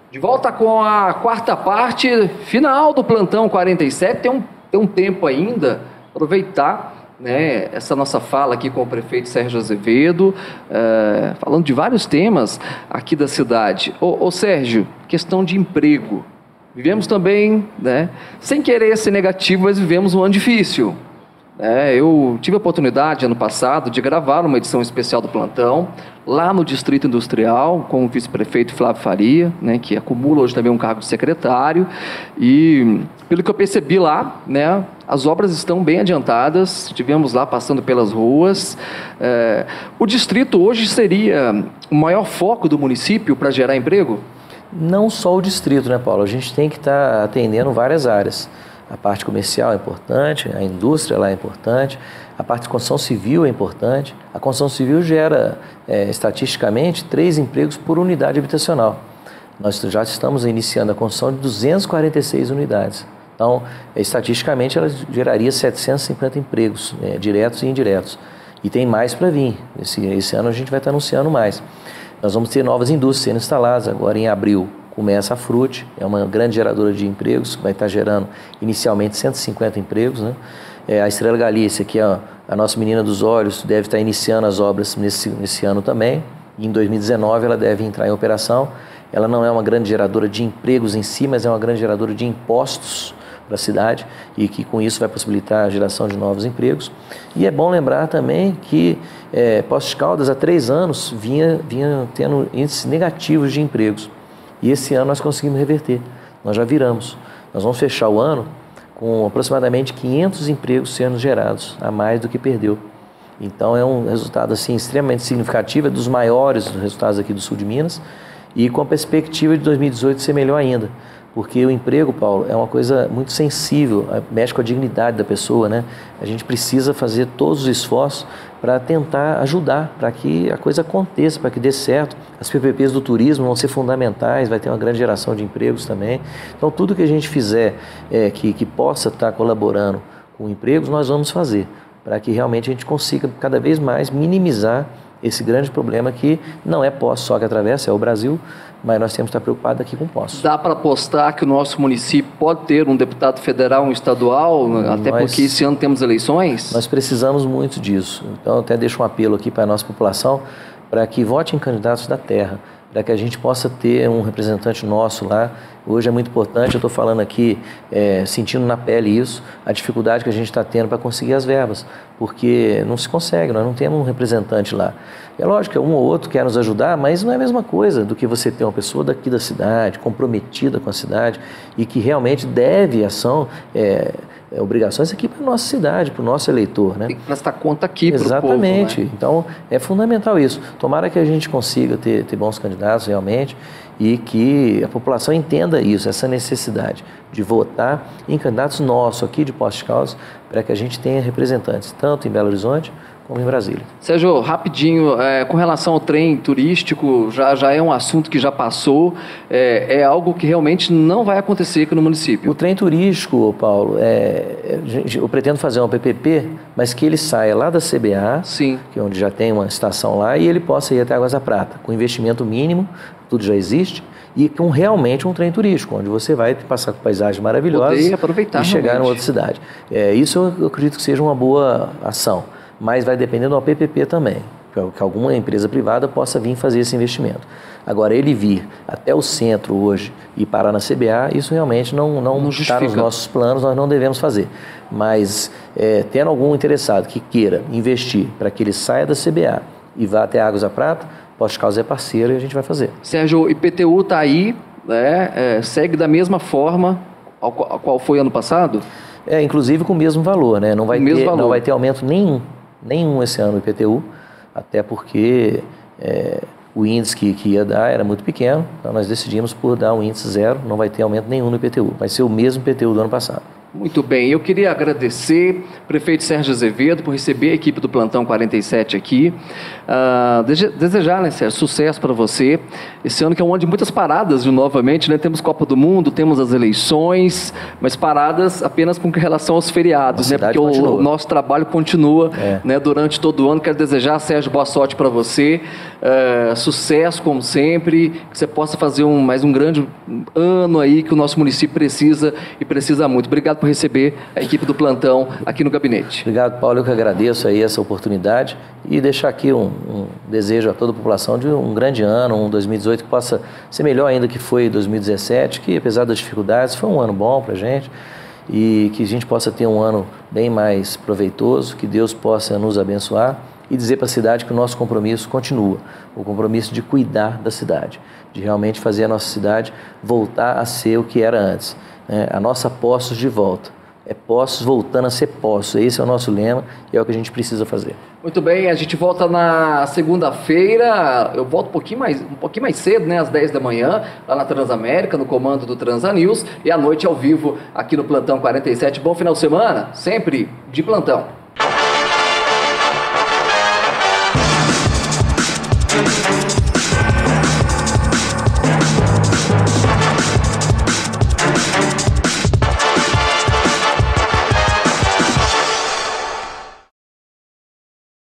De volta com a quarta parte final do Plantão 47. Tem um tempo ainda, aproveitar, né, essa nossa fala aqui com o prefeito Sérgio Azevedo, falando de vários temas aqui da cidade. Ô Sérgio, questão de emprego. Vivemos também, né, sem querer ser negativo, mas vivemos um ano difícil. Eu tive a oportunidade, ano passado, de gravar uma edição especial do Plantão, lá no Distrito Industrial, com o vice-prefeito Flávio Faria, né, que acumula hoje também um cargo de secretário, e pelo que eu percebi lá, né, as obras estão bem adiantadas, estivemos lá passando pelas ruas. O distrito hoje seria o maior foco do município para gerar emprego? Não só o distrito, né, Paulo? A gente tem que estar atendendo várias áreas. A parte comercial é importante, a indústria lá é importante, a parte de construção civil é importante. A construção civil gera, estatisticamente, 3 empregos por unidade habitacional. Nós já estamos iniciando a construção de 246 unidades. Então, estatisticamente, ela geraria 750 empregos, diretos e indiretos. E tem mais para vir. Esse ano a gente vai estar anunciando mais. Nós vamos ter novas indústrias sendo instaladas agora em abril. Começa a Frute, é uma grande geradora de empregos, vai estar gerando inicialmente 150 empregos, né? A Estrela Galícia, que é a nossa menina dos olhos, deve estar iniciando as obras nesse ano também. E em 2019 ela deve entrar em operação. Ela não é uma grande geradora de empregos em si, mas é uma grande geradora de impostos para a cidade e que com isso vai possibilitar a geração de novos empregos. E é bom lembrar também que Poços de Caldas há 3 anos vinha tendo índices negativos de empregos. E esse ano nós conseguimos reverter, nós já viramos. Nós vamos fechar o ano com aproximadamente 500 empregos sendo gerados, a mais do que perdeu. Então é um resultado assim, extremamente significativo, é dos maiores resultados aqui do sul de Minas, e com a perspectiva de 2018 ser melhor ainda. Porque o emprego, Paulo, é uma coisa muito sensível, mexe com a dignidade da pessoa, né? A gente precisa fazer todos os esforços para tentar ajudar, para que a coisa aconteça, para que dê certo. As PPPs do turismo vão ser fundamentais, vai ter uma grande geração de empregos também. Então, tudo que a gente fizer que possa estar colaborando com empregos, nós vamos fazer, para que realmente a gente consiga cada vez mais minimizar esse grande problema que não é Poços só que atravessa, é o Brasil, mas nós temos que estar preocupados aqui com Poços. Dá para apostar que o nosso município pode ter um deputado federal, um estadual, até porque esse ano temos eleições? Nós precisamos muito disso. Então, eu até deixo um apelo aqui para a nossa população, para que vote em candidatos da terra, para que a gente possa ter um representante nosso lá. Hoje é muito importante, eu estou falando aqui, sentindo na pele isso, a dificuldade que a gente está tendo para conseguir as verbas, porque não se consegue, nós não temos um representante lá. É lógico que um ou outro quer nos ajudar, mas não é a mesma coisa do que você ter uma pessoa daqui da cidade, comprometida com a cidade e que realmente deve ação, obrigações aqui para a nossa cidade, para o nosso eleitor, né? Tem que prestar conta aqui para o povo. Exatamente. Né? Então, é fundamental isso. Tomara que a gente consiga ter bons candidatos realmente e que a população entenda isso, essa necessidade de votar em candidatos nossos aqui de Poços de Caldas para que a gente tenha representantes, tanto em Belo Horizonte como em Brasília. Sérgio, rapidinho, com relação ao trem turístico, já é um assunto que já passou, é algo que realmente não vai acontecer aqui no município. O trem turístico, Paulo, eu pretendo fazer uma PPP, mas que ele saia lá da CBA, sim, que é onde já tem uma estação lá, e ele possa ir até Águas da Prata, com investimento mínimo, tudo já existe, e com realmente um trem turístico, onde você vai passar com paisagens maravilhosas e aproveitar chegar em outra cidade. Isso eu acredito que seja uma boa ação. Mas vai depender do PPP também, que alguma empresa privada possa vir fazer esse investimento. Agora, ele vir até o centro hoje e parar na CBA, isso realmente não está nos nossos planos, nós não devemos fazer. Mas, tendo algum interessado que queira investir para que ele saia da CBA e vá até Águas da Prata, Poços de Caldas é parceiro e a gente vai fazer. Sérgio, o IPTU está aí, segue da mesma forma a qual foi ano passado? Inclusive com o mesmo valor, né? Não vai ter aumento nenhum esse ano o IPTU, até porque o índice que ia dar era muito pequeno, então nós decidimos por dar um índice 0, não vai ter aumento nenhum no IPTU, vai ser o mesmo IPTU do ano passado. Muito bem, eu queria agradecer o prefeito Sérgio Azevedo por receber a equipe do Plantão 47 aqui. Desejar, né, Sérgio, sucesso para você. Esse ano que é um ano de muitas paradas, novamente, né? Temos Copa do Mundo, temos as eleições, mas paradas apenas com relação aos feriados, né? Porque o nosso trabalho continua, né, durante todo o ano. Quero desejar, Sérgio, boa sorte para você, sucesso como sempre, que você possa fazer mais um grande ano aí que o nosso município precisa e precisa muito. Obrigado por receber a equipe do Plantão aqui no gabinete. Obrigado, Paulo. Eu que agradeço aí essa oportunidade e deixar aqui um desejo a toda a população de um grande ano, um 2018 que possa ser melhor ainda que foi 2017, que apesar das dificuldades foi um ano bom para a gente e que a gente possa ter um ano bem mais proveitoso, que Deus possa nos abençoar e dizer para a cidade que o nosso compromisso continua, o compromisso de cuidar da cidade, de realmente fazer a nossa cidade voltar a ser o que era antes. A nossa Poços de volta. É Poços voltando a ser Poços. Esse é o nosso lema e é o que a gente precisa fazer. Muito bem, a gente volta na segunda-feira. Eu volto um pouquinho mais cedo, né, às 10 da manhã, lá na Transamérica, no comando do Transanews, e à noite ao vivo aqui no Plantão 47. Bom final de semana, sempre de plantão.